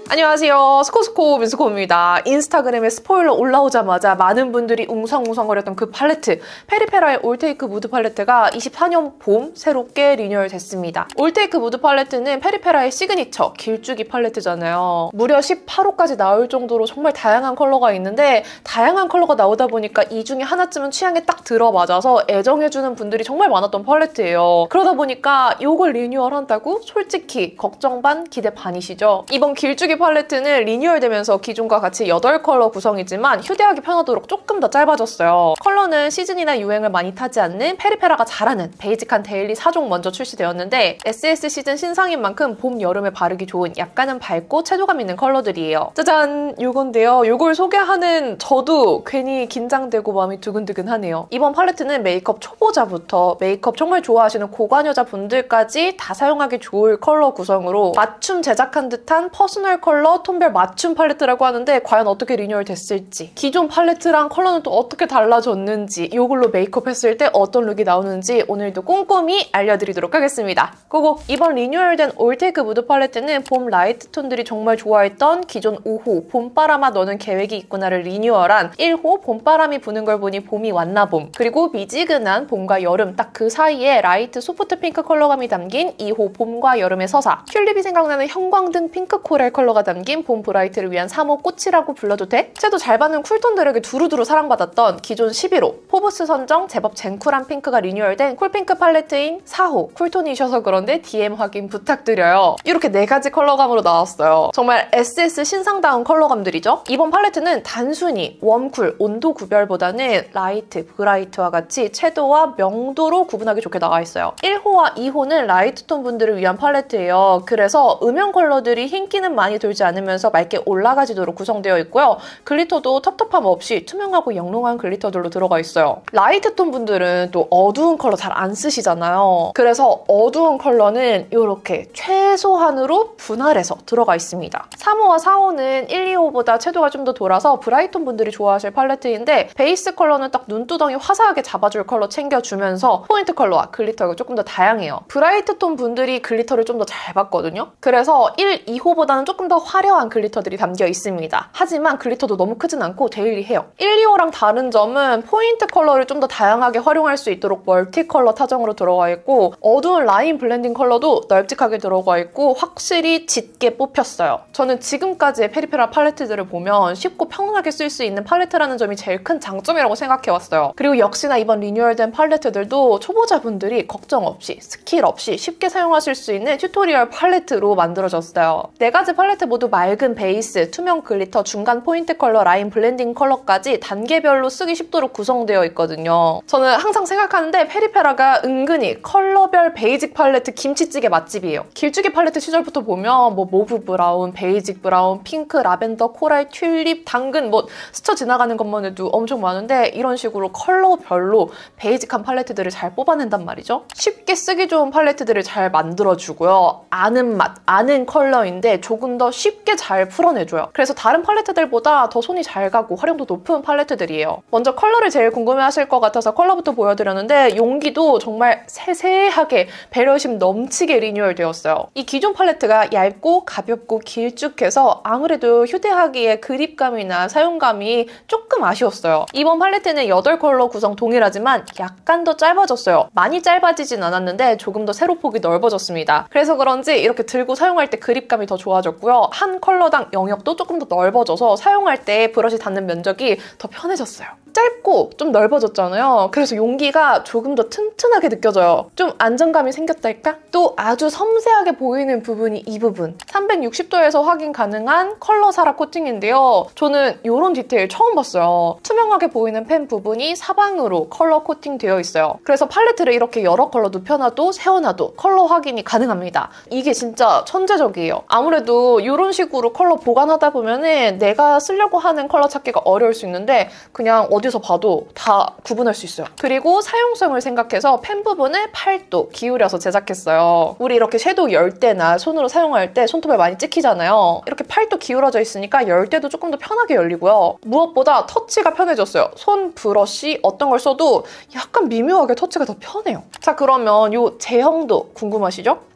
안녕하세요. 스코스코 민스코입니다. 인스타그램에 스포일러 올라오자마자 많은 분들이 웅성웅성거렸던 그 팔레트, 페리페라의 올테이크 무드 팔레트가 24년 봄 새롭게 리뉴얼 됐습니다. 올테이크 무드 팔레트는 페리페라의 시그니처 길쭉이 팔레트잖아요. 무려 18호까지 나올 정도로 정말 다양한 컬러가 있는데 다양한 컬러가 나오다 보니까 이 중에 하나쯤은 취향에 딱 들어맞아서 애정해주는 분들이 정말 많았던 팔레트예요. 그러다 보니까 이걸 리뉴얼한다고? 솔직히 걱정 반 기대 반이시죠? 이번 길쭉이 팔레트는 리뉴얼되면서 기존과 같이 8컬러 구성이지만 휴대하기 편하도록 조금 더 짧아졌어요. 컬러는 시즌이나 유행을 많이 타지 않는 페리페라가 잘하는 베이직한 데일리 4종 먼저 출시되었는데 SS 시즌 신상인 만큼 봄, 여름에 바르기 좋은 약간은 밝고 채도감 있는 컬러들이에요. 짜잔! 요건데요. 요걸 소개하는 저도 괜히 긴장되고 마음이 두근두근하네요. 이번 팔레트는 메이크업 초보자부터 메이크업 정말 좋아하시는 고관여자 분들까지 다 사용하기 좋을 컬러 구성으로 맞춤 제작한 듯한 퍼스널 컬러 톤별 맞춤 팔레트라고 하는데 과연 어떻게 리뉴얼 됐을지, 기존 팔레트랑 컬러는 또 어떻게 달라졌는지, 이걸로 메이크업 했을 때 어떤 룩이 나오는지 오늘도 꼼꼼히 알려드리도록 하겠습니다. 고고! 이번 리뉴얼된 올테이크 무드 팔레트는 봄 라이트 톤들이 정말 좋아했던 기존 5호 봄바람아 너는 계획이 있구나를 리뉴얼한 1호 봄바람이 부는 걸 보니 봄이 왔나 봄, 그리고 미지근한 봄과 여름 딱 그 사이에 라이트 소프트 핑크 컬러감이 담긴 2호 봄과 여름의 서사, 튤립이 생각나는 형광등 핑크 코랄 컬러가 담긴 봄 브라이트를 위한 3호 꽃이라고 불러도 돼? 채도 잘 받는 쿨톤들에게 두루두루 사랑받았던 기존 11호 포브스 선정 제법 젠쿨한 핑크가 리뉴얼된 쿨핑크 팔레트인 4호 쿨톤이셔서 그런데 DM 확인 부탁드려요. 이렇게 4가지 컬러감으로 나왔어요. 정말 SS 신상다운 컬러감들이죠? 이번 팔레트는 단순히 웜쿨, 온도 구별보다는 라이트, 브라이트와 같이 채도와 명도로 구분하기 좋게 나와 있어요. 1호와 2호는 라이트 톤 분들을 위한 팔레트예요. 그래서 음영 컬러들이 흰기는 많이 돌지 않으면서 맑게 올라가지도록 구성되어 있고요. 글리터도 텁텁함 없이 투명하고 영롱한 글리터들로 들어가 있어요. 라이트 톤 분들은 또 어두운 컬러 잘 안 쓰시잖아요. 그래서 어두운 컬러는 이렇게 최소한으로 분할해서 들어가 있습니다. 3호와 4호는 1, 2호보다 채도가 좀 더 돌아서 브라이톤 분들이 좋아하실 팔레트인데 베이스 컬러는 딱 눈두덩이 화사하게 잡아줄 컬러 챙겨주면서 포인트 컬러와 글리터가 조금 더 다양해요. 브라이트 톤 분들이 글리터를 좀 더 잘 받거든요. 그래서 1, 2호보다는 조금 더 화려한 글리터들이 담겨 있습니다. 하지만 글리터도 너무 크진 않고 데일리해요. 1, 2호랑 다른 점은 포인트 컬러를 좀 더 다양하게 활용할 수 있도록 멀티 컬러 타정으로 들어가 있고 어두운 라인 블렌딩 컬러도 널찍하게 들어가 있고 확실히 짙게 뽑혔어요. 저는 지금까지의 페리페라 팔레트들을 보면 쉽고 편하게 쓸 수 있는 팔레트라는 점이 제일 큰 장점이라고 생각해왔어요. 그리고 역시나 이번 리뉴얼된 팔레트들도 초보자분들이 걱정 없이 스킬 없이 쉽게 사용하실 수 있는 튜토리얼 팔레트로 만들어졌어요. 4가지 팔레트 모두 맑은 베이스, 투명 글리터, 중간 포인트 컬러, 라인 블렌딩 컬러까지 단계별로 쓰기 쉽도록 구성되어 있거든요. 저는 항상 생각하는데 페리페라가 은근히 컬러별 베이직 팔레트 김치찌개 맛집이에요. 길쭉이 팔레트 시절부터 보면 뭐 모브 브라운, 베이직 브라운, 핑크, 라벤더, 코랄, 튤립, 당근 뭐 스쳐 지나가는 것만 해도 엄청 많은데 이런 식으로 컬러별로 베이직한 팔레트들을 잘 뽑아낸단 말이죠. 쉽게 쓰기 좋은 팔레트들을 잘 만들어주고요. 아는 맛, 아는 컬러인데 조금 더 쉽게 잘 풀어내줘요. 그래서 다른 팔레트들보다 더 손이 잘 가고 활용도 높은 팔레트들이에요. 먼저 컬러를 제일 궁금해하실 것 같아서 컬러부터 보여드렸는데 용기도 정말 세세하게 배려심 넘치게 리뉴얼 되었어요. 이 기존 팔레트가 얇고 가볍고 길쭉해서 아무래도 휴대하기에 그립감이나 사용감이 조금 아쉬웠어요. 이번 팔레트는 8컬러 구성 동일하지만 약간 더 짧아졌어요. 많이 짧아지진 않았는데 조금 더 세로폭이 넓어졌습니다. 그래서 그런지 이렇게 들고 사용할 때 그립감이 더 좋아졌고요. 한 컬러당 영역도 조금 더 넓어져서 사용할 때 브러쉬 닿는 면적이 더 편해졌어요. 짧고 좀 넓어졌잖아요. 그래서 용기가 조금 더 튼튼하게 느껴져요. 좀 안정감이 생겼달까? 또 아주 섬세하게 보이는 부분이 이 부분. 360도에서 확인 가능한 컬러 사라 코팅인데요. 저는 이런 디테일 처음 봤어요. 투명하게 보이는 펜 부분이 사방으로 컬러 코팅 되어 있어요. 그래서 팔레트를 이렇게 여러 컬러 눕혀놔도 세워놔도 컬러 확인이 가능합니다. 이게 진짜 천재적이에요. 아무래도 이런 식으로 컬러 보관하다 보면은 내가 쓰려고 하는 컬러 찾기가 어려울 수 있는데 그냥 어디서 봐도 다 구분할 수 있어요. 그리고 사용성을 생각해서 펜 부분을 8도 기울여서 제작했어요. 우리 이렇게 섀도우 열 때나 손으로 사용할 때 손톱에 많이 찍히잖아요. 이렇게 8도 기울어져 있으니까 열 때도 조금 더 편하게 열리고요. 무엇보다 터치가 편해졌어요. 손 브러쉬 어떤 걸 써도 약간 미묘하게 터치가 더 편해요. 자, 그러면 이 제형도 궁금하시죠?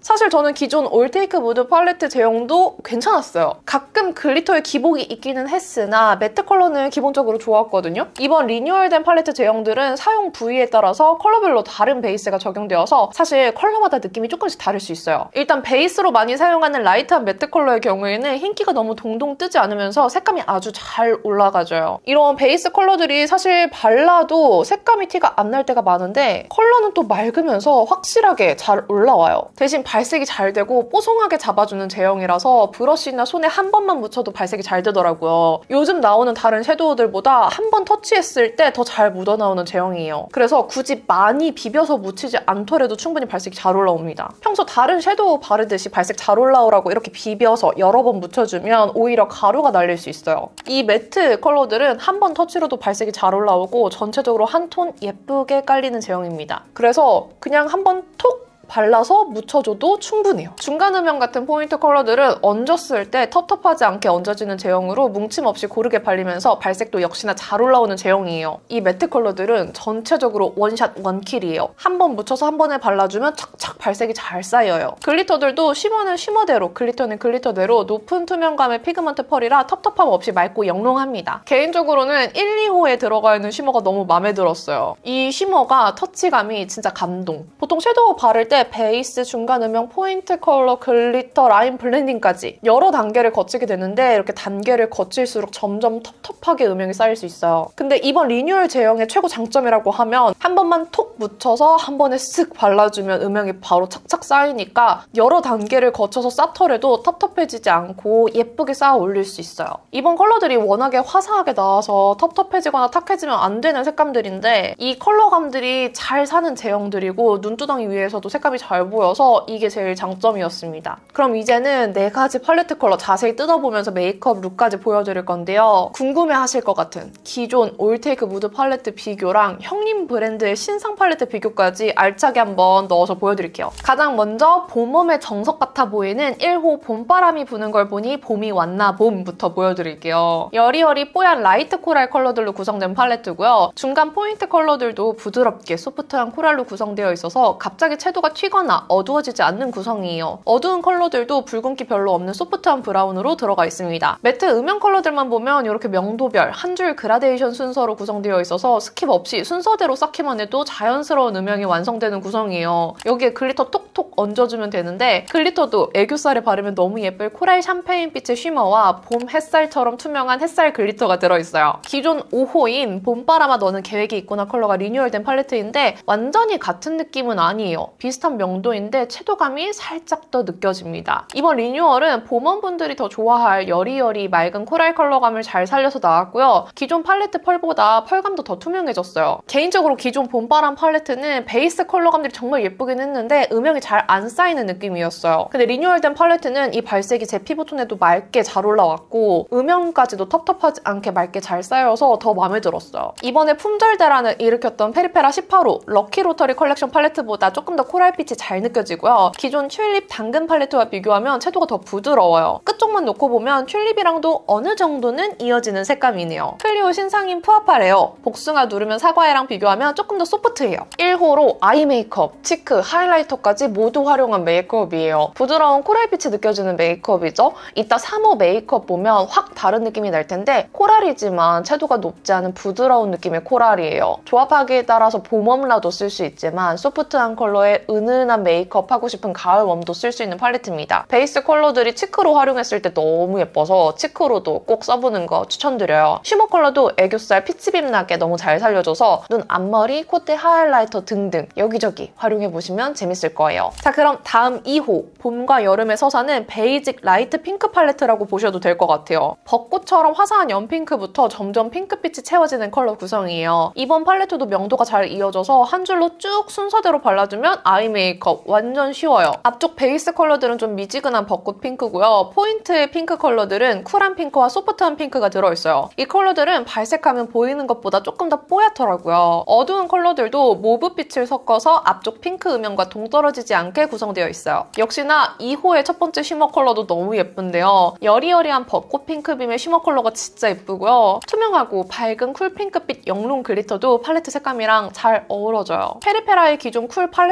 사실 저는 기존 올테이크 무드 팔레트 제형도 괜찮았어요. 가끔 글리터의 기복이 있기는 했으나 매트 컬러는 기본적으로 좋았거든요. 이번 리뉴얼된 팔레트 제형들은 사용 부위에 따라서 컬러별로 다른 베이스가 적용되어서 사실 컬러마다 느낌이 조금씩 다를 수 있어요. 일단 베이스로 많이 사용하는 라이트한 매트 컬러의 경우에는 흰기가 너무 동동 뜨지 않으면서 색감이 아주 잘 올라가져요. 이런 베이스 컬러들이 사실 발라도 색감이 티가 안 날 때가 많은데 컬러는 또 맑으면서 확실하게 잘 올라와요. 대신 발색이 잘 되고 뽀송하게 잡아주는 제형이라서 브러쉬나 손에 한 번만 묻혀도 발색이 잘 되더라고요. 요즘 나오는 다른 섀도우들보다 한 번 터치했을 때 더 잘 묻어나오는 제형이에요. 그래서 굳이 많이 비벼서 묻히지 않더라도 충분히 발색이 잘 올라옵니다. 평소 다른 섀도우 바르듯이 발색 잘 올라오라고 이렇게 비벼서 여러 번 묻혀주면 오히려 가루가 날릴 수 있어요. 이 매트 컬러들은 한 번 터치로도 발색이 잘 올라오고 전체적으로 한 톤 예쁘게 깔리는 제형입니다. 그래서 그냥 한 번 톡 발라서 묻혀줘도 충분해요. 중간 음영 같은 포인트 컬러들은 얹었을 때 텁텁하지 않게 얹어지는 제형으로 뭉침 없이 고르게 발리면서 발색도 역시나 잘 올라오는 제형이에요. 이 매트 컬러들은 전체적으로 원샷 원킬이에요. 한 번 묻혀서 한 번에 발라주면 착착 발색이 잘 쌓여요. 글리터들도 쉬머는 쉬머대로, 글리터는 글리터대로 높은 투명감의 피그먼트 펄이라 텁텁함 없이 맑고 영롱합니다. 개인적으로는 1, 2호에 들어가 있는 쉬머가 너무 마음에 들었어요. 이 쉬머가 터치감이 진짜 감동. 보통 섀도우 바를 때 베이스, 중간 음영, 포인트 컬러, 글리터, 라인 블렌딩까지 여러 단계를 거치게 되는데 이렇게 단계를 거칠수록 점점 텁텁하게 음영이 쌓일 수 있어요. 근데 이번 리뉴얼 제형의 최고 장점이라고 하면 한 번만 톡 묻혀서 한 번에 쓱 발라주면 음영이 바로 착착 쌓이니까 여러 단계를 거쳐서 쌓더라도 텁텁해지지 않고 예쁘게 쌓아 올릴 수 있어요. 이번 컬러들이 워낙에 화사하게 나와서 텁텁해지거나 탁해지면 안 되는 색감들인데 이 컬러감들이 잘 사는 제형들이고 눈두덩이 위에서도 색감이 잘 보여서 이게 제일 장점이었습니다. 그럼 이제는 4가지 팔레트 컬러 자세히 뜯어보면서 메이크업 룩까지 보여드릴 건데요. 궁금해하실 것 같은 기존 올테이크 무드 팔레트 비교랑 형님 브랜드의 신상 팔레트 비교까지 알차게 한번 넣어서 보여드릴게요. 가장 먼저 봄웜의 정석 같아 보이는 1호 봄바람이 부는 걸 보니 봄이 왔나 봄부터 보여드릴게요. 여리여리 뽀얀 라이트 코랄 컬러들로 구성된 팔레트고요. 중간 포인트 컬러들도 부드럽게 소프트한 코랄로 구성되어 있어서 갑자기 채도가 튀거나 어두워지지 않는 구성이에요. 어두운 컬러들도 붉은기 별로 없는 소프트한 브라운으로 들어가 있습니다. 매트 음영 컬러들만 보면 이렇게 명도별 한 줄 그라데이션 순서로 구성되어 있어서 스킵 없이 순서대로 쌓기만 해도 자연스러운 음영이 완성되는 구성이에요. 여기에 글리터 톡톡 얹어주면 되는데 글리터도 애교살에 바르면 너무 예쁠 코랄 샴페인빛의 쉬머와 봄 햇살처럼 투명한 햇살 글리터가 들어있어요. 기존 5호인 봄바람아 너는 계획이 있구나 컬러가 리뉴얼된 팔레트인데 완전히 같은 느낌은 아니에요. 비슷한 명도인데 채도감이 살짝 더 느껴집니다. 이번 리뉴얼은 봄원분들이 더 좋아할 여리여리 맑은 코랄 컬러감을 잘 살려서 나왔고요. 기존 팔레트 펄보다 펄감도 더 투명해졌어요. 개인적으로 기존 봄바람 팔레트는 베이스 컬러감들이 정말 예쁘긴 했는데 음영이 잘 안 쌓이는 느낌이었어요. 근데 리뉴얼된 팔레트는 이 발색이 제 피부톤에도 맑게 잘 올라왔고 음영까지도 텁텁하지 않게 맑게 잘 쌓여서 더 마음에 들었어요. 이번에 품절 대란을 일으켰던 페리페라 18호 럭키 로터리 컬렉션 팔레트보다 조금 더 코랄빛이 잘 느껴지고요. 기존 튤립 당근 팔레트와 비교하면 채도가 더 부드러워요. 끝쪽만 놓고 보면 튤립이랑도 어느 정도는 이어지는 색감이네요. 클리오 신상인 푸아파레어 복숭아 누르면 사과해랑 비교하면 조금 더 소프트해요. 1호로 아이 메이크업, 치크, 하이라이터까지 모두 활용한 메이크업이에요. 부드러운 코랄빛이 느껴지는 메이크업이죠. 이따 3호 메이크업 보면 확 다른 느낌이 날 텐데 코랄이지만 채도가 높지 않은 부드러운 느낌의 코랄이에요. 조합하기에 따라서 봄웜라도 쓸 수 있지만 소프트한 컬러에 은은한 메이크업 하고 싶은 가을 웜도 쓸 수 있는 팔레트입니다. 베이스 컬러들이 치크로 활용했을 때 너무 예뻐서 치크로도 꼭 써보는 거 추천드려요. 쉬머 컬러도 애교살 피치빔 나게 너무 잘 살려줘서 눈 앞머리, 콧대 하이라이터 등등 여기저기 활용해보시면 재밌을 거예요. 자, 그럼 다음 2호 봄과 여름의 서사는 베이직 라이트 핑크 팔레트라고 보셔도 될 것 같아요. 벚꽃처럼 화사한 연핑크부터 점점 핑크빛이 채워지는 컬러 구성이에요. 이번 팔레트도 명도가 잘 이어져서 한 줄로 쭉 순서대로 발라주면 아이 메이크업 완전 쉬워요. 앞쪽 베이스 컬러들은 좀 미지근한 벚꽃 핑크고요. 포인트의 핑크 컬러들은 쿨한 핑크와 소프트한 핑크가 들어있어요. 이 컬러들은 발색하면 보이는 것보다 조금 더 뽀얗더라고요. 어두운 컬러들도 모브빛을 섞어서 앞쪽 핑크 음영과 동떨어지지 않게 구성되어 있어요. 역시나 2호의 첫 번째 쉬머 컬러도 너무 예쁜데요. 여리여리한 벚꽃 핑크빔의 쉬머 컬러가 진짜 예쁘고요. 투명하고 밝은 쿨 핑크빛 영롱 글리터도 팔레트 색감이랑 잘 어우러져요. 페리페라의 기존 쿨 팔레트들과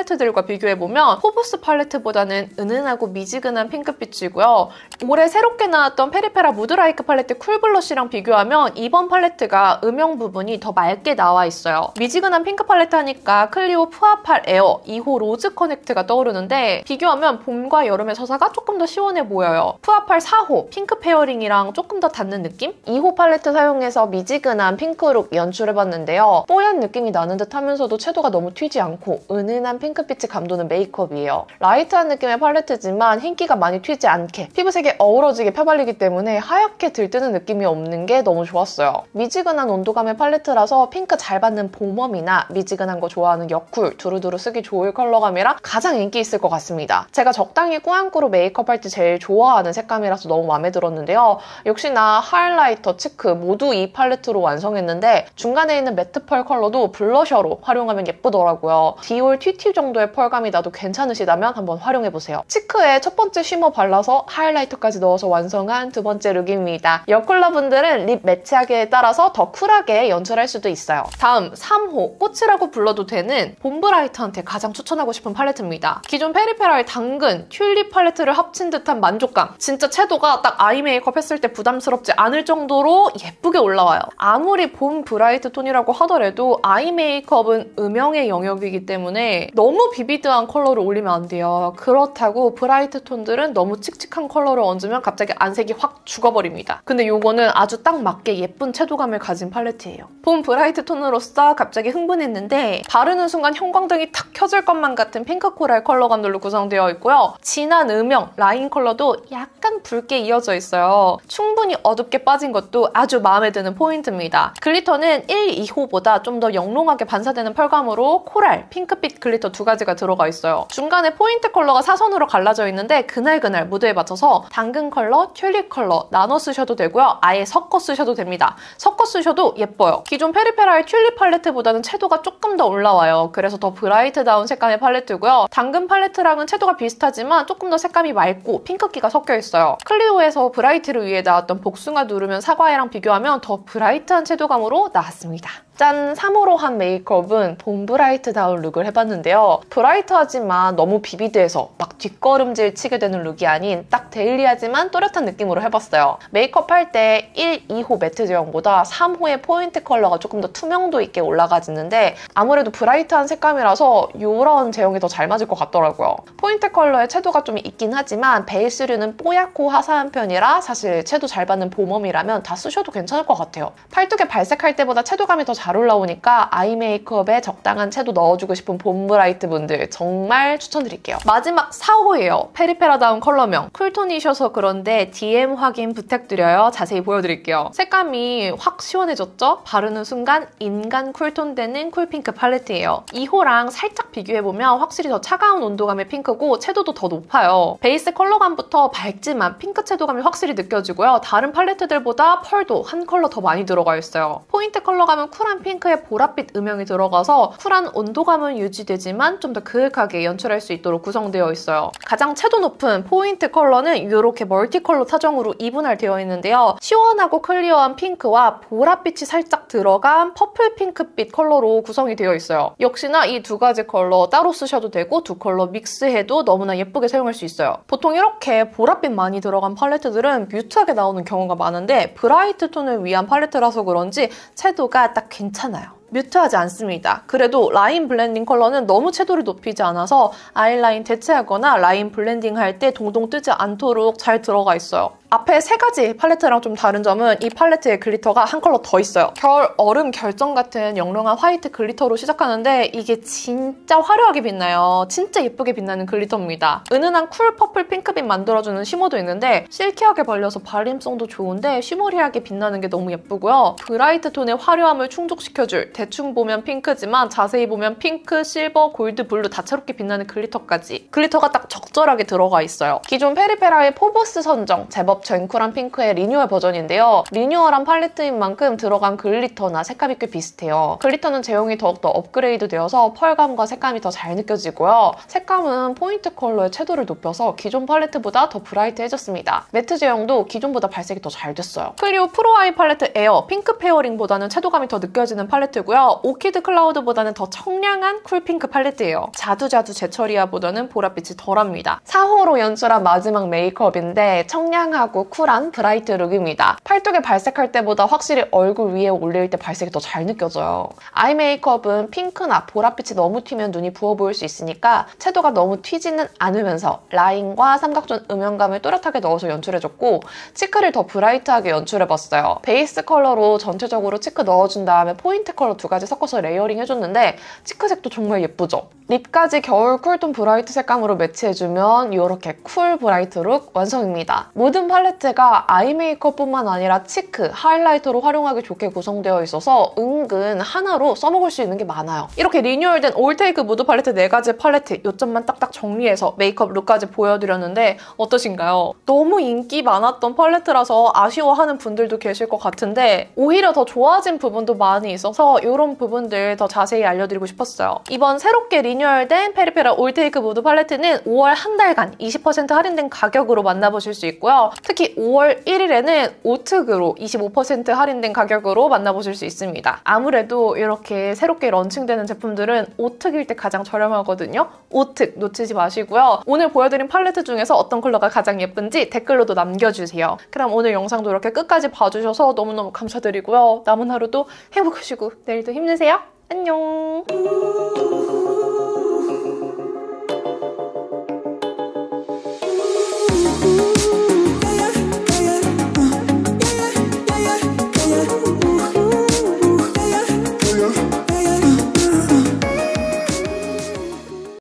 비교해보면 포브스 팔레트보다는 은은하고 미지근한 핑크빛이고요. 올해 새롭게 나왔던 페리페라 무드라이크 팔레트 쿨 블러쉬랑 비교하면 이번 팔레트가 음영 부분이 더 맑게 나와 있어요. 미지근한 핑크 팔레트 하니까 클리오 푸아팔 에어 2호 로즈 커넥트가 떠오르는데 비교하면 봄과 여름의 서사가 조금 더 시원해 보여요. 푸아팔 4호 핑크 페어링이랑 조금 더 닿는 느낌? 2호 팔레트 사용해서 미지근한 핑크룩 연출해봤는데요. 뽀얀 느낌이 나는 듯 하면서도 채도가 너무 튀지 않고 은은한 핑크빛이 감도는 메이크업이에요. 라이트한 느낌의 팔레트지만 흰기가 많이 튀지 않게 피부색에 어우러지게 펴발리기 때문에 하얗게 들뜨는 느낌이 없는 게 너무 좋았어요. 미지근한 온도감의 팔레트라서 핑크 잘 받는 봄웜이나 미지근한 거 좋아하는 여쿨, 두루두루 쓰기 좋을 컬러감이라 가장 인기 있을 것 같습니다. 제가 적당히 꾸안꾸로 메이크업할 때 제일 좋아하는 색감이라서 너무 마음에 들었는데요. 역시나 하이라이터, 치크 모두 이 팔레트로 완성했는데 중간에 있는 매트 펄 컬러도 블러셔로 활용하면 예쁘더라고요. 디올 TT 정도의 펄감이 나도 괜찮으시다면 한번 활용해보세요. 치크에 첫 번째 쉬머 발라서 하이라이터까지 넣어서 완성한 두 번째 룩입니다. 여쿨러분들은 립 매치하기에 따라서 더 쿨하게 연출할 수도 있어요. 다음 3호, 꽃이라고 불러도 되는 봄브라이트한테 가장 추천하고 싶은 팔레트입니다. 기존 페리페라의 당근, 튤립 팔레트를 합친 듯한 만족감. 진짜 채도가 딱 아이 메이크업 했을 때 부담스럽지 않을 정도로 예쁘게 올라와요. 아무리 봄 브라이트 톤이라고 하더라도 아이 메이크업은 음영의 영역이기 때문에 너무 비비드한 컬러를 올리면 안 돼요. 그렇다고 브라이트 톤들은 너무 칙칙한 컬러를 얹으면 갑자기 안색이 확 죽어버립니다. 근데 요거는 아주 딱 맞게 예쁜 채도감을 가진 팔레트예요. 봄 브라이트 톤으로서 갑자기 흥분했는데 바르는 순간 형광등이 탁 켜질 것만 같은 핑크 코랄 컬러감들로 구성되어 있고요. 진한 음영, 라인 컬러도 약간 붉게 이어져 있어요. 충분히 어둡게 빠진 것도 아주 마음에 드는 포인트입니다. 글리터는 1, 2호보다 좀 더 영롱하게 반사되는 펄감으로 코랄, 핑크빛 글리터 두 가지가 들어가 있어요. 중간에 포인트 컬러가 사선으로 갈라져 있는데 그날그날 무드에 맞춰서 당근 컬러, 튤립 컬러 나눠 쓰셔도 되고요. 아예 섞어 쓰셔도 됩니다. 섞어 쓰셔도 예뻐요. 기존 페리페라의 튤립 팔레트보다는 채도가 조금 더 올라와요. 그래서 더 브라이트다운 색감의 팔레트고요. 당근 팔레트랑은 채도가 비슷하지만 조금 더 색감이 맑고 핑크기가 섞여 있어요. 클리오에서 브라이트를 위해 나왔던 복숭아 누르면 사과이랑 비교하면 더 브라이트한 채도감으로 나왔습니다. 짠! 3호로 한 메이크업은 봄 브라이트다운 룩을 해봤는데요. 브라이트하지만 너무 비비드해서 막 뒷걸음질 치게 되는 룩이 아닌 딱 데일리하지만 또렷한 느낌으로 해봤어요. 메이크업 할 때 1, 2호 매트 제형보다 3호의 포인트 컬러가 조금 더 투명도 있게 올라가지는데 아무래도 브라이트한 색감이라서 이런 제형이 더 잘 맞을 것 같더라고요. 포인트 컬러의 채도가 좀 있긴 하지만 베이스류는 뽀얗고 화사한 편이라 사실 채도 잘 받는 봄웜이라면 다 쓰셔도 괜찮을 것 같아요. 팔뚝에 발색할 때보다 채도감이 더 잘 올라오니까 아이 메이크업에 적당한 채도 넣어주고 싶은 봄 브라이트 분들 정말 추천드릴게요. 마지막 4호예요. 페리페라다운 컬러명. 쿨톤이셔서 그런데 DM 확인 부탁드려요. 자세히 보여드릴게요. 색감이 확 시원해졌죠? 바르는 순간 인간 쿨톤 되는 쿨핑크 팔레트예요. 2호랑 살짝 비교해보면 확실히 더 차가운 온도감의 핑크고 채도도 더 높아요. 베이스 컬러감부터 밝지만 핑크 채도감이 확실히 느껴지고요. 다른 팔레트들보다 펄도 한 컬러 더 많이 들어가 있어요. 포인트 컬러감은 쿨한 핑크에 보랏빛 음영이 들어가서 쿨한 온도감은 유지되지만 좀 더 그윽하게 연출할 수 있도록 구성되어 있어요. 가장 채도 높은 포인트 컬러는 이렇게 멀티컬러 타정으로 이분할되어 있는데요. 시원하고 클리어한 핑크와 보랏빛이 살짝 들어간 퍼플 핑크빛 컬러로 구성이 되어 있어요. 역시나 이 두 가지 컬러 따로 쓰셔도 되고 두 컬러 믹스해도 너무나 예쁘게 사용할 수 있어요. 보통 이렇게 보랏빛 많이 들어간 팔레트들은 뮤트하게 나오는 경우가 많은데 브라이트 톤을 위한 팔레트라서 그런지 채도가 딱 괜찮아요. 뮤트하지 않습니다. 그래도 라인 블렌딩 컬러는 너무 채도를 높이지 않아서 아이라인 대체하거나 라인 블렌딩 할 때 동동 뜨지 않도록 잘 들어가 있어요. 앞에 세 가지 팔레트랑 좀 다른 점은 이 팔레트에 글리터가 한 컬러 더 있어요. 겨울 얼음 결정 같은 영롱한 화이트 글리터로 시작하는데 이게 진짜 화려하게 빛나요. 진짜 예쁘게 빛나는 글리터입니다. 은은한 쿨 퍼플 핑크빛 만들어주는 쉬머도 있는데 실키하게 발려서 발림성도 좋은데 쉬머리하게 빛나는 게 너무 예쁘고요. 브라이트 톤의 화려함을 충족시켜줄 대충 보면 핑크지만 자세히 보면 핑크, 실버, 골드, 블루 다채롭게 빛나는 글리터까지. 글리터가 딱 적절하게 들어가 있어요. 기존 페리페라의 포브스 선정 제법 젠쿨한 핑크의 리뉴얼 버전인데요. 리뉴얼한 팔레트인 만큼 들어간 글리터나 색감이 꽤 비슷해요. 글리터는 제형이 더욱더 업그레이드 되어서 펄감과 색감이 더 잘 느껴지고요. 색감은 포인트 컬러의 채도를 높여서 기존 팔레트보다 더 브라이트해졌습니다. 매트 제형도 기존보다 발색이 더 잘 됐어요. 클리오 프로 아이 팔레트 에어 핑크 페어링보다는 채도감이 더 느껴지는 팔레트고요. 팔레트고요. 오키드 클라우드보다는 더 청량한 쿨핑크 팔레트예요. 자두자두 제철이야보다는 보랏빛이 덜합니다. 4호로 연출한 마지막 메이크업인데 청량하고 쿨한 브라이트 룩입니다. 팔뚝에 발색할 때보다 확실히 얼굴 위에 올릴 때 발색이 더 잘 느껴져요. 아이 메이크업은 핑크나 보랏빛이 너무 튀면 눈이 부어 보일 수 있으니까 채도가 너무 튀지는 않으면서 라인과 삼각존 음영감을 또렷하게 넣어서 연출해줬고 치크를 더 브라이트하게 연출해봤어요. 베이스 컬러로 전체적으로 치크 넣어준 다음에 포인트 컬러 2가지 섞어서 레이어링 해줬는데 치크색도 정말 예쁘죠? 립까지 겨울 쿨톤 브라이트 색감으로 매치해주면 이렇게 쿨 브라이트 룩 완성입니다. 모든 팔레트가 아이 메이크업뿐만 아니라 치크, 하이라이터로 활용하기 좋게 구성되어 있어서 은근 하나로 써먹을 수 있는 게 많아요. 이렇게 리뉴얼된 올테이크 무드 팔레트 4가지 팔레트 요점만 딱딱 정리해서 메이크업 룩까지 보여드렸는데 어떠신가요? 너무 인기 많았던 팔레트라서 아쉬워하는 분들도 계실 것 같은데 오히려 더 좋아진 부분도 많이 있어서 이런 부분들 더 자세히 알려드리고 싶었어요. 이번 새롭게 리뉴얼된 페리페라 올테이크 무드 팔레트는 5월 한 달간 20% 할인된 가격으로 만나보실 수 있고요. 특히 5월 1일에는 오특으로 25% 할인된 가격으로 만나보실 수 있습니다. 아무래도 이렇게 새롭게 런칭되는 제품들은 오특일 때 가장 저렴하거든요. 오특 놓치지 마시고요. 오늘 보여드린 팔레트 중에서 어떤 컬러가 가장 예쁜지 댓글로도 남겨주세요. 그럼 오늘 영상도 이렇게 끝까지 봐주셔서 너무너무 감사드리고요. 남은 하루도 행복하시고 내일도 힘내세요. 안녕!